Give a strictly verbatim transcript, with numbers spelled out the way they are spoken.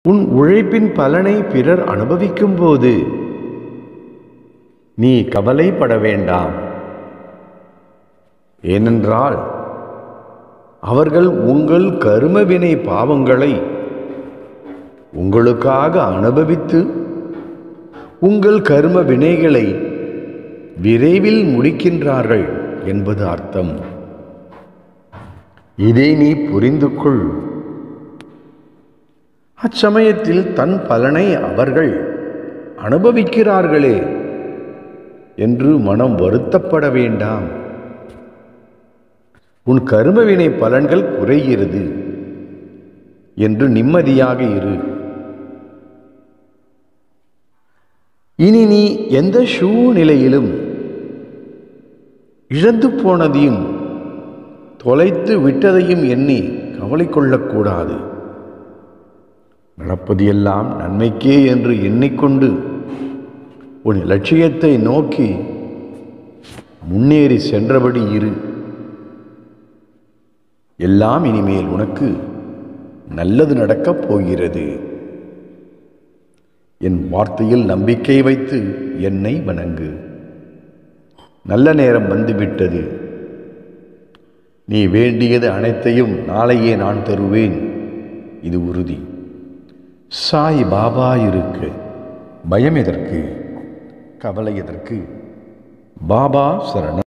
உன் உழைப்பின் பலனை பிறர் அனுபவிக்கும் போது நீ கவலைப்பட வேண்டாம். ஏனென்றால் அவர்கள் உங்கள் கர்மவினை பாவங்களை உங்களுக்காக அனுபவித்து உங்கள் கர்ம வினைகளை விரைவில் முடிக்கின்றார்கள் என்பது அர்த்தம். இதை நீ புரிந்து கொள். அச்சமயத்தில் தன் பலனை அவர்கள் அனுபவிக்கிறார்களே என்று மனம் வருத்தப்பட வேண்டாம். உன் கர்மவினை பலன்கள் குறைகிறது என்று நிம்மதியாக இரு. இனி நீ எந்த சூழ்நிலையிலும் இழந்து போனதையும் தொலைத்து விட்டதையும் எண்ணி கவலை கொள்ளக்கூடாது. நடப்பது எல்லாம் நன்மைக்கே என்று எண்ணிக்கொண்டு உன் லட்சியத்தை நோக்கி முன்னேறி சென்றபடி இரு. எல்லாம் இனிமேல் உனக்கு நல்லது நடக்கப் போகிறது. என் வார்த்தையில் நம்பிக்கை வைத்து என்னை வணங்கு. நல்ல நேரம் வந்துவிட்டது. நீ வேண்டியது அனைத்தையும் நாளையே நான் தருவேன், இது உறுதி. சாய் பாபா இருக்க பயம் எதற்கு, கவலை எதற்கு? பாபா சரணம்.